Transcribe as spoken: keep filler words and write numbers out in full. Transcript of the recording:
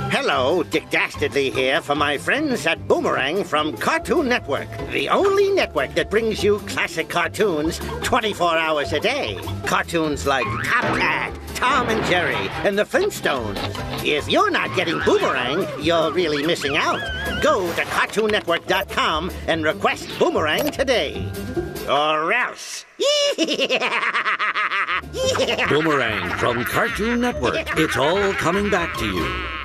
Hello, Dick Dastardly here for my friends at Boomerang from Cartoon Network, the only network that brings you classic cartoons twenty-four hours a day. Cartoons like Top Cat, Tom and Jerry, and the Flintstones. If you're not getting Boomerang, you're really missing out. Go to Cartoon Network dot com and request Boomerang today. Or else. Boomerang from Cartoon Network. It's all coming back to you.